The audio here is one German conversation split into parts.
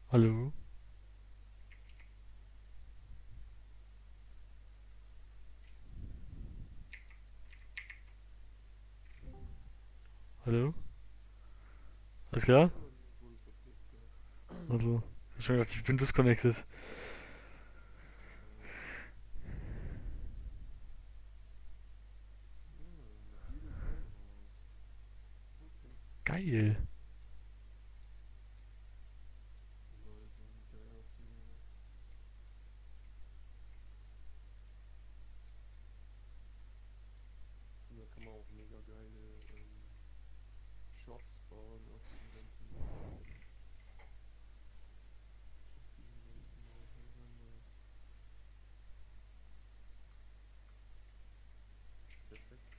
Hallo? Hallo? Alles klar? Ja, wurde verklickt, ja. Also, ich hab schon gedacht, ich bin disconnected. Mobiles Autohaus. Okay. Geil. Lol, das sieht geil aus hier. Und da kann man auch mega geile Shops bauen aus diesen ganzen Häusern da. Perfekt.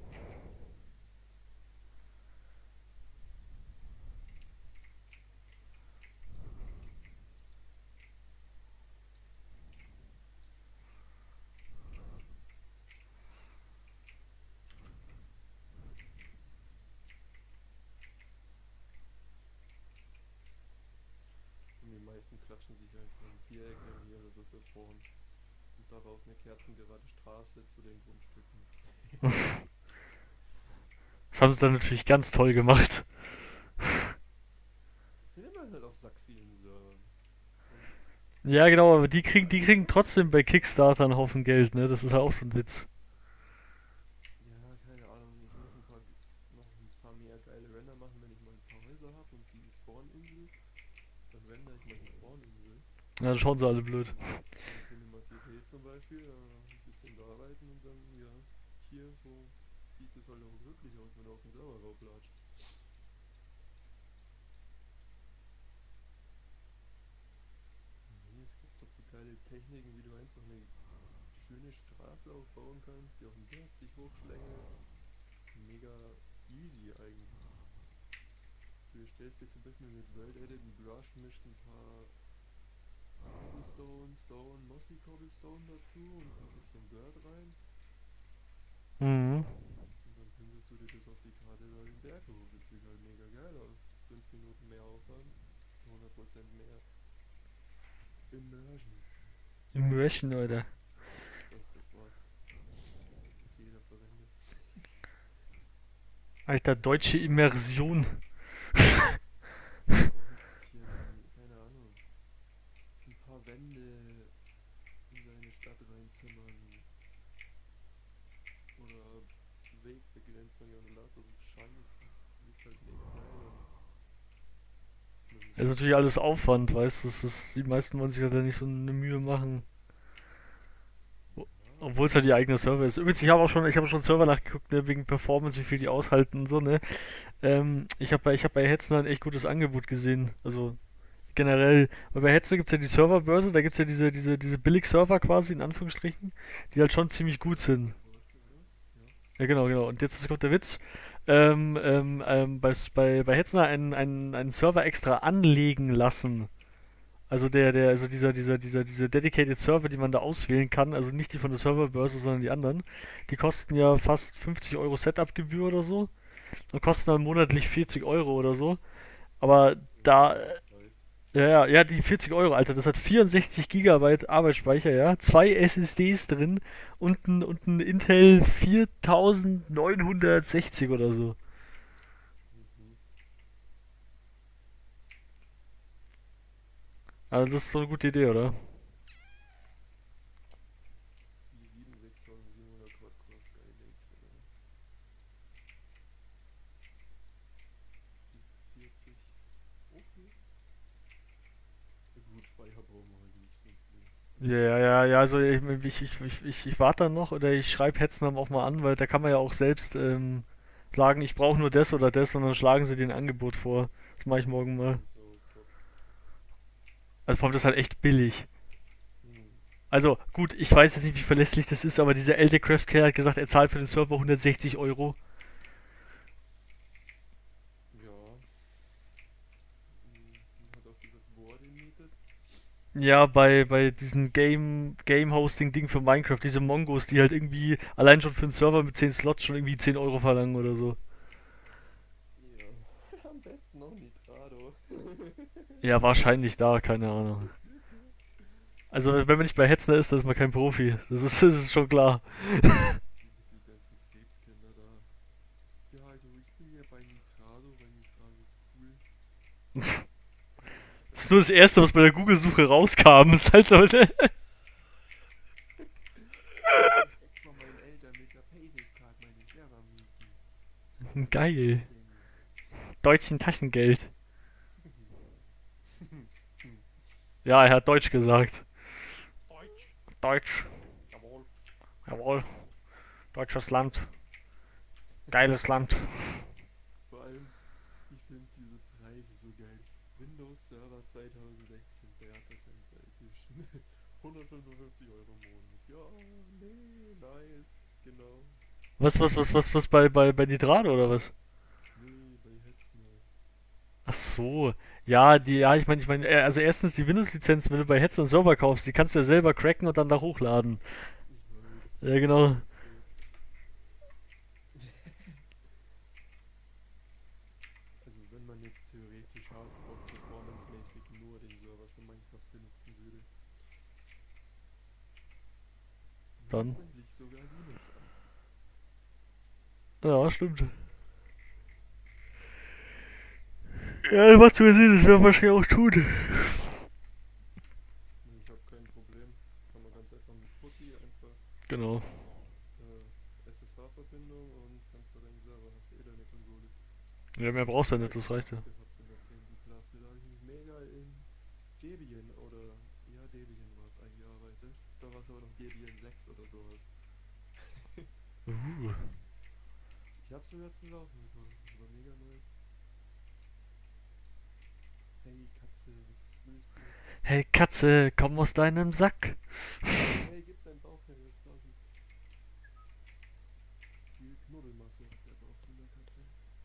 Und die meisten klatschen sich einfach ein Viereck irgendwie oder so davor und daraus eine kerzengerade Straße zu den Grundstücken. Das haben sie dann natürlich ganz toll gemacht. Findet man halt auf sack vielen Servern. Und Ja, genau, aber die kriegen trotzdem bei Kickstarter einen Haufen Geld, ne? Das ist halt auch so ein Witz. ja, keine Ahnung, ich muss noch ein paar mehr geile Render machen, wenn ich mal ein paar Häuser habe und die Spawninsel. Dann render ich mal die Spawninsel. Ja, dann schauen sie alle blöd. In Cinema 4K zum Beispiel, ein bisschen bearbeiten und dann, ja, hier so sieht es halt auch wirklich aus, wenn du auf den Server rauflatscht. Nee, es gibt doch so geile Techniken, wie du einfach eine schöne Straße aufbauen kannst, die auf dem Berg sich hochschlängelt. Mega easy eigentlich. Du erstellst dir zum Beispiel mit World Edit einen Brush, mischt ein paar Cobblestone, Stone, Mossy Cobblestone dazu und ein bisschen Dirt rein. Mhm. Und dann pinselst du dir das auf die Karte da den Berg hoch. Das sieht halt mega geil aus. 5 Minuten mehr Aufwand, 100% mehr Immersion. Immersion, Leute. Das ist das Wort, das jeder verwendet. Alter, deutsche Immersion. Oder auch ein bisschen, keine Ahnung, ein paar Wände in deine Stadt reinzimmern. Oder Wegbegrenzung und lauter so Scheiß. Sieht halt mega geil aus. Muss ich Das ist sagen. natürlich alles Aufwand, weißt du? Die meisten wollen sich halt da nicht so eine Mühe machen. Ja, Obwohl es halt die eigene Server ist. Übrigens, ich habe schon Server nachgeguckt, ne, wegen Performance, wie viel die aushalten und so, ne? Ich hab bei Hetzner ein echt gutes Angebot gesehen. Also generell, weil bei Hetzner gibt es ja die Serverbörse, da gibt es ja diese Billig-Server quasi, in Anführungsstrichen, die halt schon ziemlich gut sind. zum Beispiel, oder? Ja. Ja, genau, genau. Und jetzt kommt der Witz. Bei Hetzner einen Server extra anlegen lassen. Also also diese Dedicated Server, die man da auswählen kann, also nicht die von der Serverbörse, sondern die anderen, die kosten ja fast 50 Euro Setup-Gebühr oder so und kosten dann monatlich 40 Euro oder so. Aber da, Geil. ja, die 40 Euro, Alter, das hat 64 Gigabyte Arbeitsspeicher, ja, zwei SSDs drin und ein Intel 4960 oder so. Mhm. Also das ist so eine gute Idee, oder? i7 6700 Quad-Core Skylake sogar. Die 40. Okay. Ja gut, Speicher brauchen wir halt nicht so viel. Ja, Also, ja, also ich warte dann noch oder ich schreibe Hetzner auch mal an, weil da kann man ja auch selbst sagen, ich brauche nur das oder das und dann schlagen sie dir ein Angebot vor. Das mache ich morgen mal. das ist auch top. Also vor allem das ist halt echt billig. Hm. Also gut, ich weiß jetzt nicht, wie verlässlich das ist, aber dieser Eldercraft Care hat gesagt, er zahlt für den Server 160 Euro. Ja. Und hat auch gesagt, wo er den mietet. Ja, bei diesem Game Hosting Ding für Minecraft, diese Mongos, die halt irgendwie allein schon für einen Server mit 10 Slots schon irgendwie 10 Euro verlangen oder so. Ja. Am besten noch Nitrado. Ja, wahrscheinlich da, keine Ahnung. Also, wenn man nicht bei Hetzner ist, dann ist man kein Profi. Das ist schon klar. Die ganzen Krebskinder da. Ja, also ich bin hier bei Nitrado, weil Nitrado ist cool. Das ist nur das Erste, was bei der Google-Suche rauskam. Ist halt so, Darf ich extra meinen Eltern mit der Payback-Card meine Server mieten? geil. Denn, Deutschen Taschengeld. Ja, er hat Deutsch gesagt. Deutsch. Deutsch. Jawohl. Jawohl. Deutsches Land. Geiles Land. Vor allem, ich finde diese Preise so geil. Windows Server 2016 Data Center Edition. 155 € im Monat. Ja, nee, nice, genau. Was bei Nitrado oder was? Nee, bei Hetzner. Ach so. Ja, also erstens die Windows-Lizenz, wenn du bei Hetzner einen Server kaufst, die kannst du ja selber cracken und dann da hochladen. Ich weiß. Ja, genau. So. Also wenn man jetzt theoretisch hardcore performancemäßig nur den Server für Minecraft benutzen würde, Dann. man sich sogar Linux an. Ja, stimmt. Ja, macht sogar Sinn, das werden wir wahrscheinlich auch tun. Ich habe kein Problem. Kann man ganz einfach mit PuTTY einfach Genau. SSH-Verbindung und kannst da deinen Server, hast du eh deine Konsole. Ja, mehr brauchst du ja nicht, das reicht ja. Gehabt in der 10. Klasse, da habe ich mich mega in Debian oder, ja, Debian war es eingearbeitet. Da war es aber noch Debian 6 oder sowas. Uh. Ich habe sogar zum Laufen bekommen, das war mega nice. Hey Katze, was willst du? Hey Katze, komm aus deinem Sack. Hey, gib dein Bauch her, jetzt quasi. Viel Knubbelmasse hat der Bauch von der Katze.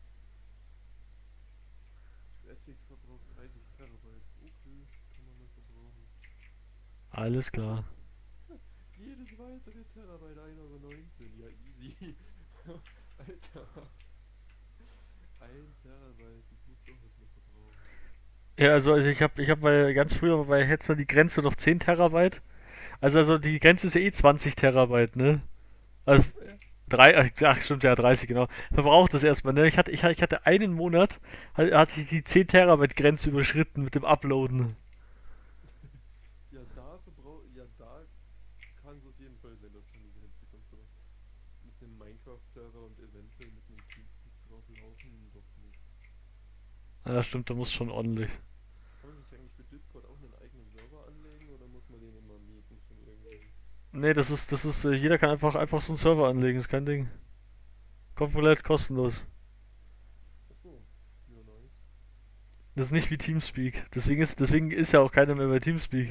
Netflix-Verbrauch 30 Terabyte. Okay, kann man mal verbrauchen. Alles klar. Jedes weitere Terabyte 1,19 €. Ja, easy. Alter. 1 Terabyte, das muss doch was mehr verbrauchen. Ja, also ich hab bei ganz früher bei Hetzner die Grenze noch 10 Terabyte. Also die Grenze ist ja eh 20 Terabyte, ne? Also ach stimmt, ja, 30, genau. Verbraucht das erstmal, ne? Ich hatte einen Monat, hatte ich die 10 Terabyte Grenze überschritten mit dem Uploaden. Ja, ja, da kann es auf jeden Fall sein, dass du in die Grenze kommst, aber mit einem Minecraft-Server und eventuell mit einem Teamspeak drauf laufen, doch nicht. Ja, stimmt, da muss schon ordentlich. Kann man sich eigentlich für Discord auch einen eigenen Server anlegen oder muss man den immer mieten von irgendwem? Nee, jeder kann einfach so einen Server anlegen, ist kein Ding. Komplett kostenlos. Achso, ja, nice. Das ist nicht wie Teamspeak. Deswegen ist ja auch keiner mehr bei Teamspeak.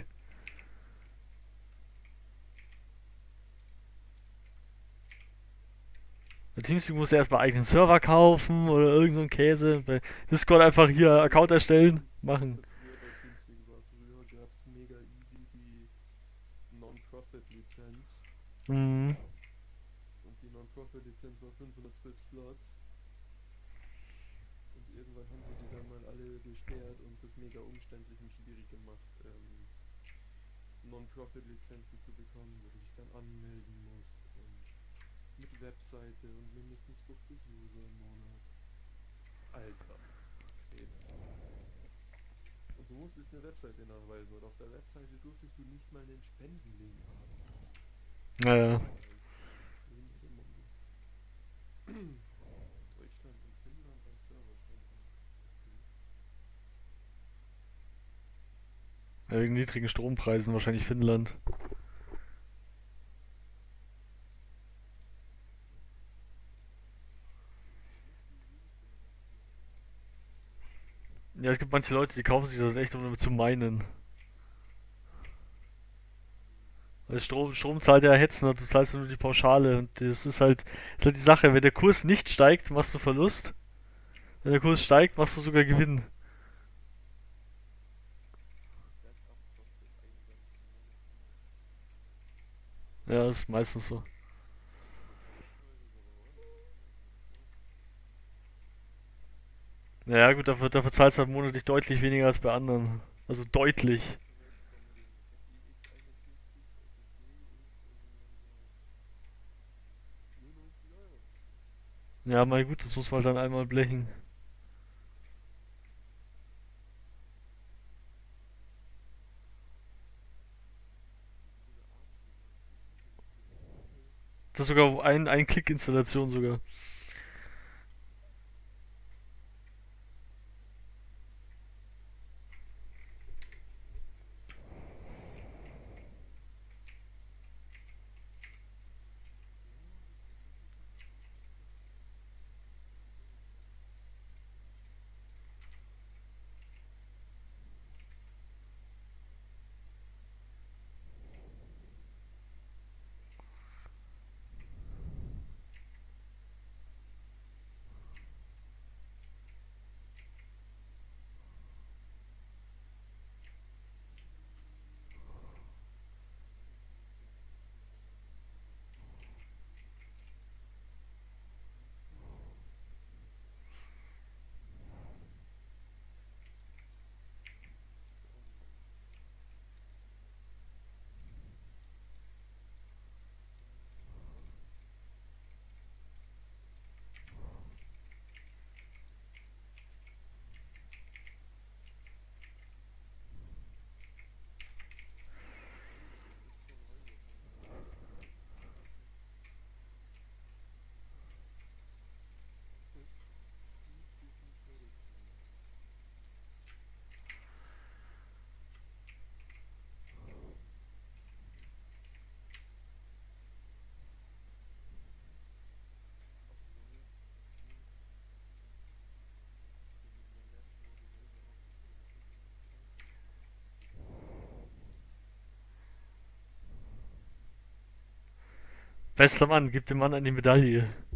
Bei Teamspeak musst du erstmal eigenen Server kaufen oder irgend so ein Käse. Bei Discord einfach hier Account erstellen, machen. Früher bei Teamspeak war, früher gab es mega easy die Non-Profit-Lizenz. Mhm. Und die Non-Profit-Lizenz war 512 Slots. Und irgendwann haben sie die dann mal alle gesperrt und das mega umständlich und schwierig gemacht, Non-Profit-Lizenzen zu bekommen, wo du dich dann anmelden musst und mit Webseite und mindestens 50 User im Monat. Alter, Krebs. Und du musstest eine Webseite nachweisen und auf der Webseite durftest du nicht mal einen Spendenlink haben. Naja. Behinderte Mondes. Deutschland und Finnland am Server schränken. Okay. Ja, wegen niedrigen Strompreisen wahrscheinlich Finnland. Ja, es gibt manche Leute, die kaufen sich das echt, um damit zu meinen. Weil Strom zahlt ja Hetzen und du zahlst ja nur die Pauschale. Und ist halt die Sache. Wenn der Kurs nicht steigt, machst du Verlust. Wenn der Kurs steigt, machst du sogar Gewinn. Setup kostet eigentlich monatlich. Ja, das ist meistens so. Strompreise ist aber ordentlich. Das ist krass. Naja, gut, dafür zahlst du halt monatlich deutlich weniger als bei anderen. Also deutlich. Wegkommen. Den FE61 SSD ist nur 90 €. Ja, mal gut, das muss man halt dann einmal blechen. Sogar A-Series, das ist nicht günstig. Das ist sogar ein Klick-Installation sogar. Ja, das ist es halt schon echt. So. Warte, ich muss hier mal kurz die Aufnahme beenden. So. Oh, der ist schon reingekommen. Müsste schon fertig sein. Ach lol, okay. Der geht mein Laptop aber selber auf. Warte, den muss ich ausmachen. Bester Mann, gib dem Mann eine Medaille.